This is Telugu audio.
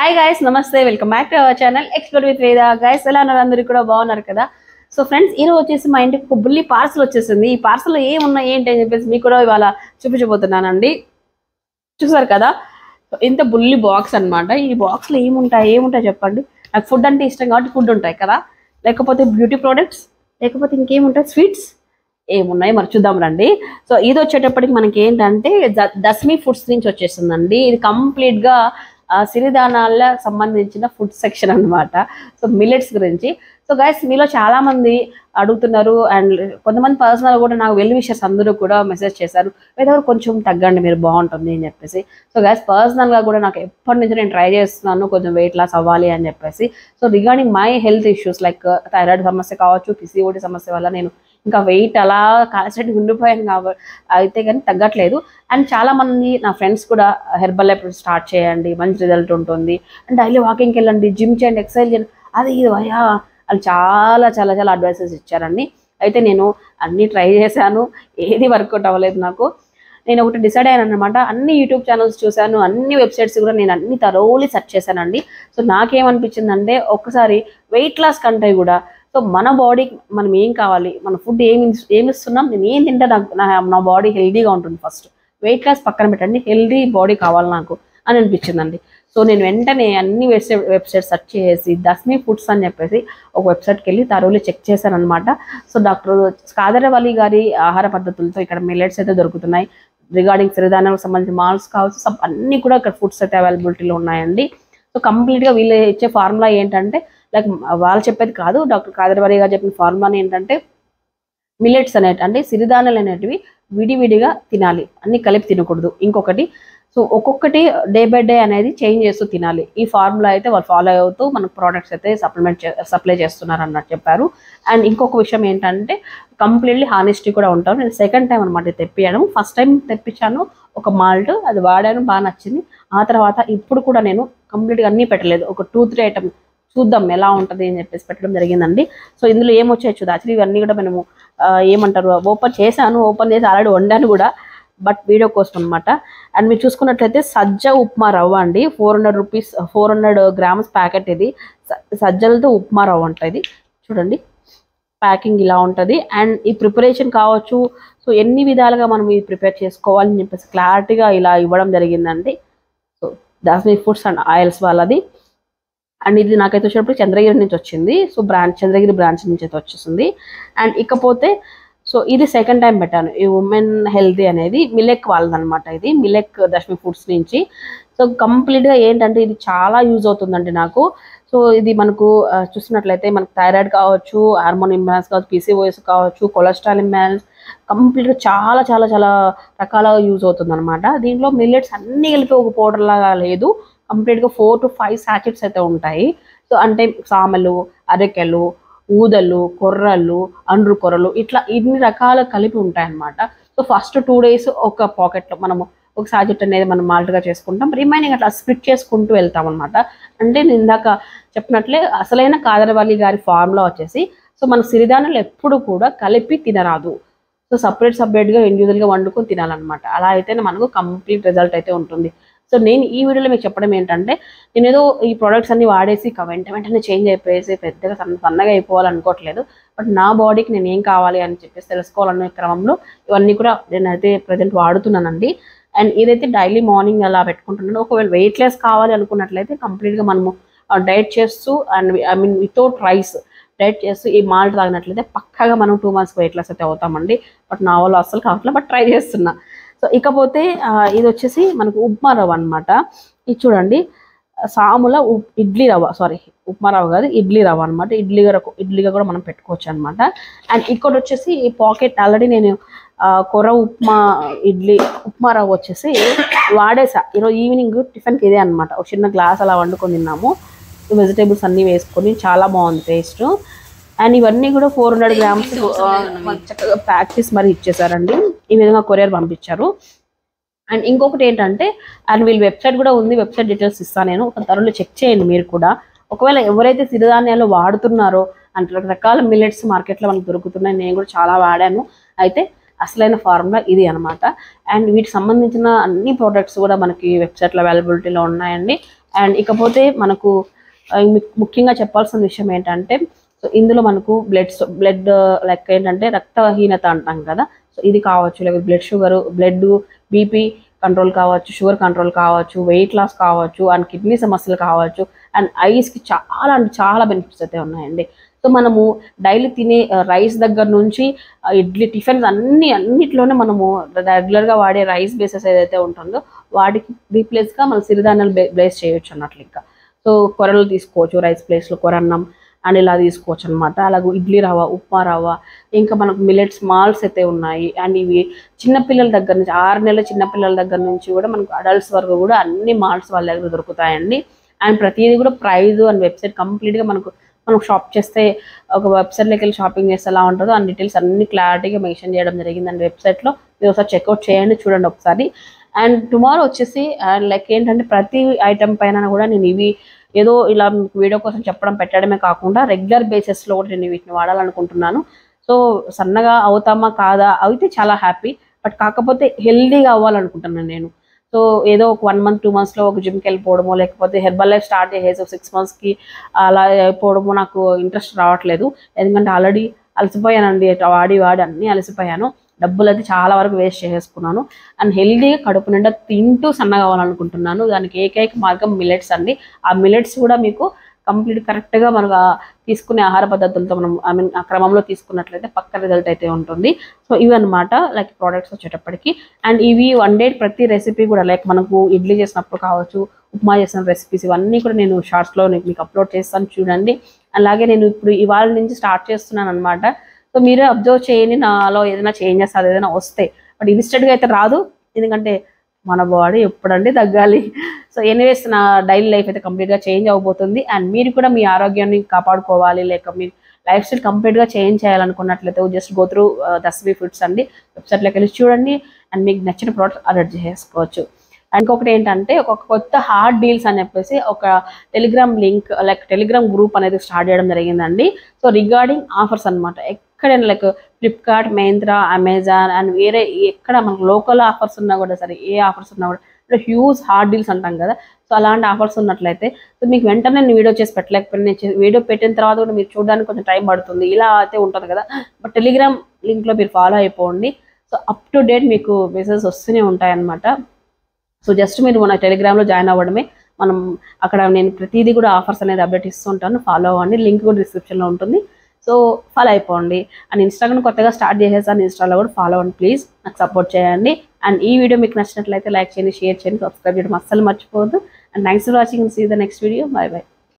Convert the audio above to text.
Hi guys, namaste. Welcome back to our channel Explore with Veda. Guys, ఎలా ఉన్నారు అందరూ కూడా బాగున్నారు కదా. సో ఫ్రెండ్స్ ఈ రోజు వచ్చేసి మా ఇంటికి ఒక బుల్లి పార్సల్ వచ్చేసింది. ఈ పార్సల్ లో ఏమున్నాయి ఏంటి అని చెప్పేసి మీకు కూడా ఇవాళ చూపించబోతున్నానండి. చూసారు కదా, ఇంత బుల్లి బాక్స్ అన్నమాట. ఈ బాక్స్ లో ఏముంటాయి చెప్పండి. నాకు ఫుడ్ అంటే ఇష్టం కాబట్టి ఫుడ్ ఉంటాయి కదా, లేకపోతే బ్యూటీ ప్రొడక్ట్స్, లేకపోతే ఇంకేముంటాయి స్వీట్స్, ఏమున్నాయి మరి చూద్దాం రండి. సో ఇది వచ్చేటప్పటికి మనకి ఏంటంటే దస్మి ఫుడ్స్ నుంచి వచ్చేస్తుందండి. ఇది కంప్లీట్ గా సిరిధాన్యాల సంబంధించిన ఫుడ్ సెక్షన్ అన్నమాట. సో మిల్లెట్స్ గురించి. సో గైస్, మీలో చాలా మంది అడుగుతున్నారు అండ్ కొంతమంది పర్సనల్ కూడా నాకు వెల్ విషర్స్ అందరూ కూడా మెసేజ్ చేశారు, ఏదో కొంచెం తగ్గండి మీరు బాగుంటుంది అని చెప్పేసి. సో గైస్, పర్సనల్గా కూడా నాకు ఎప్పటి నుంచి నేను ట్రై చేస్తున్నాను కొంచెం వెయిట్ లాస్ అవ్వాలి అని చెప్పేసి. So regarding my health issues like thyroid సమస్య కావచ్చు, PCOD సమస్య వల్ల నేను ఇంకా వెయిట్ అలా కాన్స్టెంట్ ఉండిపోయాను కాబట్టి అయితే కానీ తగ్గట్లేదు. అండ్ చాలా మంది నా ఫ్రెండ్స్ కూడా హెర్బల్ లైఫ్ స్టార్ట్ చేయండి, మంచి రిజల్ట్ ఉంటుంది, అండ్ డైలీ వాకింగ్కి వెళ్ళండి, జిమ్ చేయండి, ఎక్సర్సైజ్ చేయండి, అది ఇది అయ్యా అని చాలా చాలా చాలా అడ్వైసెస్ ఇచ్చారండి. అయితే నేను అన్నీ ట్రై చేశాను, ఏది వర్కౌట్ అవ్వలేదు నాకు. నేను ఒకటి డిసైడ్ అయ్యాను అనమాట. అన్ని యూట్యూబ్ ఛానల్స్ చూశాను, అన్ని వెబ్సైట్స్ కూడా నేను అన్ని థరోలీ సెర్చ్ చేశానండి. సో నాకేమనిపించిందంటే ఒక్కసారి వెయిట్ లాస్ కంటే కూడా సో మన బాడీకి మనం ఏం కావాలి, మన ఫుడ్ ఏమి ఇస్తున్నాం, నేను ఏం తింటే నా బాడీ హెల్దీగా ఉంటుంది. ఫస్ట్ వెయిట్ లాస్ పక్కన పెట్టండి, హెల్దీ బాడీ కావాలి నాకు అని అనిపించిందండి. సో నేను వెంటనే అన్ని వెబ్సైట్ సెర్చ్ చేసి దస్మి ఫుడ్స్ అని చెప్పేసి ఒక వెబ్సైట్కి వెళ్ళి థరోలీ చెక్ చేశాను అనమాట. సో డాక్టర్ కాదరవల్లి గారి ఆహార పద్ధతులతో ఇక్కడ మిల్లెట్స్ అయితే దొరుకుతున్నాయి. రిగార్డింగ్ సిరిధాన్యాలకు సంబంధించిన మాల్స్ కావచ్చు, అన్నీ కూడా ఇక్కడ ఫుడ్స్ అయితే అవైలబిలిటీలో ఉన్నాయండి. సో కంప్లీట్గా వీళ్ళు ఇచ్చే ఫార్ములా ఏంటంటే, లైక్ వాళ్ళు చెప్పేది కాదు, డాక్టర్ కాదరవల్లి గారు చెప్పిన ఫార్ములా ఏంటంటే మిల్లెట్స్ అంటే సిరిధాన్యాలు అనేటివి విడివిడిగా తినాలి, అన్ని కలిపి తినకూడదు. ఇంకొకటి, సో ఒక్కొక్కటి డే బై డే అనేది చేంజ్ చేస్తూ తినాలి. ఈ ఫార్ములా అయితే వాళ్ళు ఫాలో అవుతూ మనకు ప్రోడక్ట్స్ అయితే సప్లై చేస్తున్నారు అన్నట్టు చెప్పారు. అండ్ ఇంకొక విషయం ఏంటంటే కంప్లీట్లీ హానెస్టీ కూడా ఉంటాను. నేను సెకండ్ టైం అనమాట తెప్పించాను. ఫస్ట్ టైం తెప్పించాను ఒక మాల్ట్, అది వాడాను, బాగా నచ్చింది. ఆ తర్వాత ఇప్పుడు కూడా నేను కంప్లీట్గా అన్నీ పెట్టలేదు, ఒక 2-3 ఐటమ్ చూద్దాం ఎలా ఉంటుంది అని చెప్పేసి పెట్టడం జరిగిందండి. సో ఇందులో ఏమొచ్చాయి చూద్దాం. యాక్చువల్లీ ఇవన్నీ కూడా మేము ఏమంటారు ఓపెన్ చేసి ఆల్రెడీ వండాను కూడా, బట్ వీడియో కోసం అనమాట. అండ్ మీరు చూసుకున్నట్లయితే సజ్జ ఉప్మా రవ్వ అండి, 400 గ్రామ్స్ ప్యాకెట్. ఇది సజ్జలతో ఉప్మా రవ్వ అంట. ఇది చూడండి ప్యాకింగ్ ఇలా ఉంటుంది. అండ్ ఈ ప్రిపరేషన్ కావచ్చు, సో ఎన్ని విధాలుగా మనం ఇది ప్రిపేర్ చేసుకోవాలని చెప్పేసి క్లారిటీగా ఇలా ఇవ్వడం జరిగిందండి. So Dasami foods and oils వాళ్ళది. అండ్ ఇది నాకైతే వచ్చేటప్పుడు చంద్రగిరి నుంచి వచ్చింది. సో చంద్రగిరి బ్రాంచ్ నుంచి అయితే వచ్చేసింది. అండ్ ఇకపోతే సో ఇది సెకండ్ టైం పెట్టాను. ఈ ఉమెన్ హెల్తీ అనేది మిల్లెక్ వాళ్ళదనమాట. ఇది మిల్లెక్ దస్మి ఫుడ్స్ నుంచి. సో కంప్లీట్గా ఏంటంటే ఇది చాలా యూజ్ అవుతుందండి నాకు. సో ఇది మనకు చూసినట్లయితే మనకు థైరాయిడ్ కావచ్చు, హార్మోన్ ఇంబ్యాలెన్స్ కావచ్చు, PCOS కావచ్చు, కొలెస్ట్రాల్ ఇంబ్యాలెన్స్, కంప్లీట్గా చాలా చాలా చాలా రకాలుగా యూజ్ అవుతుంది అనమాట. దీంట్లో మిల్లెట్స్ అన్నీ కలిపి ఒక పౌడర్ లాగా లేదు, కంప్లీట్గా 4 to 5 సాచెట్స్ అయితే ఉంటాయి. సో అంటే సామెలు, అరెకెలు, ఊదలు, కొర్రలు, అండ్రు కొర్రలు, ఇట్లా ఇన్ని రకాలు కలిపి ఉంటాయి అన్నమాట. సో ఫస్ట్ 2 days ఒక పాకెట్లో మనము ఒక సాచెట్ అనేది మనం మాల్ట్గా చేసుకుంటాం, రిమైనింగ్ అట్లా స్ప్లిట్ చేసుకుంటూ వెళ్తాం అనమాట. అంటే నేను ఇందాక చెప్పినట్లే అసలైన కాదరవల్లి గారి ఫార్ములా వచ్చేసి, సో మన సిరిధాన్యాలు ఎప్పుడు కూడా కలిపి తినరాదు. సో సపరేట్గా ఇండివిజువల్గా వండుకొని తినాలన్నమాట. అలా అయితేనే మనకు కంప్లీట్ రిజల్ట్ అయితే ఉంటుంది. సో నేను ఈ వీడియోలో మీకు చెప్పడం ఏంటంటే, నేను ఏదో ఈ ప్రోడక్ట్స్ అన్ని వాడేసి వెంటనే చేంజ్ అయిపోయేసి పెద్దగా సన్నగా అయిపోవాలనుకోవట్లేదు. బట్ నా బాడీకి నేను ఏం కావాలి అని చెప్పేసి తెలుసుకోవాలనే క్రమంలో ఇవన్నీ కూడా నేనైతే ప్రజెంట్ వాడుతున్నానండి. అండ్ ఇదైతే డైలీ మార్నింగ్ అలా పెట్టుకుంటున్నాను. ఒకవేళ వెయిట్ లెస్ కావాలి అనుకున్నట్లయితే కంప్లీట్గా మనము డైట్ చేస్తూ అండ్ వితౌట్ రైస్ డైట్ చేస్తూ ఈ మాల్ట్ తాగినట్లయితే పక్కాగా మనం 2 months వెయిట్ లెస్ అయితే అవుతామండి. బట్ నా వల్ల అస్సలు కావట్లేదు, బట్ ట్రై చేస్తున్నా. సో ఇకపోతే ఇది వచ్చేసి మనకు ఉప్మా రవ్వ అనమాట. ఇది సాముల ఇడ్లీ రవ్వ, ఉప్మా రవ్వ కాదు, ఇడ్లీ రవ్వ అనమాట. ఇడ్లీగా కూడా మనం పెట్టుకోవచ్చు అనమాట. అండ్ ఇక్కడ వచ్చేసి ఈ పాకెట్ ఆల్రెడీ నేను కొర్ర ఉప్మా రవ్వ వచ్చేసి వాడేసా. ఈరోజు ఈవినింగ్ టిఫిన్కి ఇదే అనమాట. ఒక చిన్న గ్లాస్ అలా వండుకొని తిన్నాము, వెజిటేబుల్స్ అన్నీ వేసుకొని, చాలా బాగుంది టేస్ట్. అండ్ ఇవన్నీ కూడా 400 grams చక్కగా ప్యాక్ చేసి మరి ఇచ్చేసారండి. ఈ విధంగా కొరియర్ పంపించారు. అండ్ ఇంకొకటి ఏంటంటే, అండ్ వీళ్ళ వెబ్సైట్ కూడా ఉంది, వెబ్సైట్ డీటెయిల్స్ ఇస్తాను నేను, ఒక త్వరలో చెక్ చేయండి మీరు కూడా. ఒకవేళ ఎవరైతే సిరిధాన్యాలు వాడుతున్నారో అంటే రకరకాల మిల్లెట్స్ మార్కెట్లో మనకు దొరుకుతున్నాయి, నేను కూడా చాలా వాడాను. అయితే అసలైన ఫార్ములా ఇది అనమాట. అండ్ వీటికి సంబంధించిన అన్ని ప్రోడక్ట్స్ కూడా మనకి వెబ్సైట్లో అవైలబిలిటీలో ఉన్నాయండి. అండ్ ఇకపోతే మనకు ముఖ్యంగా చెప్పాల్సిన విషయం ఏంటంటే, సో ఇందులో మనకు బ్లడ్ లైక్ ఏంటంటే రక్తహీనత అంటాం కదా, సో ఇది కావచ్చు, లేకపోతే blood sugar, blood BP control కావచ్చు, షుగర్ కంట్రోల్ కావచ్చు, వెయిట్ లాస్ కావచ్చు, అండ్ కిడ్నీ సమస్యలు కావచ్చు, అండ్ ఐస్కి చాలా అంటే చాలా బెనిఫిట్స్ అయితే ఉన్నాయండి. సో మనము డైలీ తినే రైస్ దగ్గర నుంచి ఇడ్లీ టిఫిన్స్ అన్నిట్లోనే మనము రెగ్యులర్గా వాడే రైస్ బేసెస్ ఏదైతే ఉంటుందో వాటికి రీప్లేస్గా మనం సిరిధాన్యాలు బేస్ చేయొచ్చు అన్నట్లు. ఇంకా సో కొరలు తీసుకోవచ్చు, రైస్ ప్లేస్లో కొరన్నం అండ్ ఇలా తీసుకోవచ్చు అనమాట. అలాగే ఇడ్లీ రవ్వ, ఉప్మా రవ్వ, ఇంకా మనకు మిల్లెట్స్ మాల్ట్స్ అయితే ఉన్నాయి. అండ్ ఇవి చిన్నపిల్లల దగ్గర నుంచి 6 నెలల చిన్నపిల్లల దగ్గర నుంచి కూడా మనకు అడల్ట్స్ వరకు కూడా అన్ని మాల్ట్స్ వాళ్ళ దగ్గర దొరుకుతాయండి. అండ్ ప్రతిదీ కూడా ప్రైజ్ అండ్ వెబ్సైట్ కంప్లీట్గా మనం షాప్ చేస్తే ఒక వెబ్సైట్లోకి వెళ్ళి షాపింగ్ చేస్తే ఎలా ఉంటుందో ఆ డీటెయిల్స్ అన్ని క్లారిటీగా మెన్షన్ చేయడం జరిగిందండి వెబ్సైట్లో. మీరు ఒకసారి చెక్అవుట్ చేయండి, చూడండి ఒకసారి. అండ్ టుమారో వచ్చేసి లైక్ ఏంటంటే ప్రతి ఐటమ్ పైన కూడా నేను ఇవి ఏదో ఇలా వీడియో కోసం చెప్పడం పెట్టడమే కాకుండా రెగ్యులర్ బేసిస్లో కూడా నేను వీటిని వాడాలనుకుంటున్నాను. సో సన్నగా అవుతామా కాదా అయితే చాలా హ్యాపీ, బట్ కాకపోతే హెల్దీగా అవ్వాలనుకుంటున్నాను నేను. సో ఏదో ఒక 1 month 2 monthsలో ఒక జిమ్కి వెళ్ళిపోవడమో, లేకపోతే హెర్బల్ లైఫ్ స్టార్ట్ చేసేసి 6 monthsకి అలా అయిపోవడమో నాకు ఇంట్రెస్ట్ రావట్లేదు. ఎందుకంటే ఆల్రెడీ అలసిపోయానండి, వాడి అన్నీ అలసిపోయాను. డబ్బులు అయితే చాలా వరకు వేస్ట్ చేసేసుకున్నాను. అండ్ హెల్దీగా కడుపు నిండా తింటూ సన్నగా అవ్వాలనుకుంటున్నాను. దానికి ఏకైక మార్గం మిల్లెట్స్ అండి. ఆ మిల్లెట్స్ కూడా మీకు కంప్లీట్ కరెక్ట్గా మనకు తీసుకునే ఆహార పద్ధతులతో మనం ఆ క్రమంలో తీసుకున్నట్లయితే పక్క రిజల్ట్ అయితే ఉంటుంది. సో ఇవి అనమాట లైక్ ప్రోడక్ట్స్ వచ్చేటప్పటికి. అండ్ ఇవి వన్ డే ప్రతి రెసిపీ కూడా లైక్ మనకు ఇడ్లీ చేసినప్పుడు కావచ్చు, ఉప్మా చేసిన రెసిపీస్ ఇవన్నీ కూడా నేను షార్ట్స్లో మీకు అప్లోడ్ చేస్తాను, చూడండి. అలాగే నేను ఇప్పుడు ఇవాళ నుంచి స్టార్ట్ చేస్తున్నాను అనమాట. సో మీరే అబ్జర్వ్ చేయండి, నాలో ఏదైనా చేంజెస్ అది ఏదైనా వస్తే. బట్ ఇన్స్టెంట్గా అయితే రాదు, ఎందుకంటే మన బాడీ ఎప్పుడండి తగ్గాలి. సో ఎనీవేస్ నా డైలీ లైఫ్ అయితే కంప్లీట్గా చేంజ్ అవబోతుంది. అండ్ మీరు కూడా మీ ఆరోగ్యాన్ని కాపాడుకోవాలి, లేక మీ లైఫ్ స్టైల్ కంప్లీట్గా చేంజ్ చేయాలనుకున్నట్లయితే just go through Dasami foods అండి. వెబ్సైట్లోకి వెళ్ళి చూడండి అండ్ మీకు నచ్చిన ప్రోడక్ట్ ఆర్డర్ చేసుకోవచ్చు. ఇంకొకటి ఏంటంటే ఒక కొత్త హార్డ్ డీల్స్ అని చెప్పేసి ఒక Telegram link like Telegram group అనేది స్టార్ట్ చేయడం జరిగిందండి. సో రిగార్డింగ్ ఆఫర్స్ అనమాట. ఎక్కడైనా like Flipkart, Myntra, Amazon and వేరే ఎక్కడ మనకు లోకల్ ఆఫర్స్ ఉన్నా కూడా సరే, ఏ ఆఫర్స్ ఉన్నా కూడా ఇప్పుడు హ్యూజ్ హార్డ్ డీల్స్ అంటాం కదా, సో అలాంటి ఆఫర్స్ ఉన్నట్లయితే సో మీకు వెంటనే నేను వీడియో చేసి పెట్టలేకపోయినా నేను వీడియో పెట్టిన తర్వాత కూడా మీరు చూడడానికి కొంచెం టైం పడుతుంది, ఇలా అయితే ఉంటుంది కదా. బట్ టెలిగ్రామ్ లింక్లో మీరు ఫాలో అయిపోండి. సో అప్ టు డేట్ మీకు మెసేజెస్ వస్తూనే ఉంటాయన్నమాట. సో జస్ట్ మీరు మన టెలిగ్రామ్లో జాయిన్ అవ్వడమే. మనం అక్కడ నేను ప్రతిదీ కూడా ఆఫర్స్ అనేది అప్డేట్ ఇస్తుంటాను, ఫాలో అవ్వండి. లింక్ కూడా డిస్క్రిప్షన్లో ఉంటుంది, సో ఫాలో అయిపోండి. అండ్ ఇన్స్టాగ్రామ్ కొత్తగా స్టార్ట్ చేసేసాను, ఇన్స్టాలో కూడా ఫాలో అవ్వండి ప్లీజ్, నాకు సపోర్ట్ చేయండి. అండ్ ఈ వీడియో మీకు నచ్చినట్లయితే లైక్ చేయండి, షేర్ చేయండి, సబ్స్క్రైబ్ చేయడం అస్సలు మర్చిపోవద్దు. And thanks for watching, see the next video, bye by.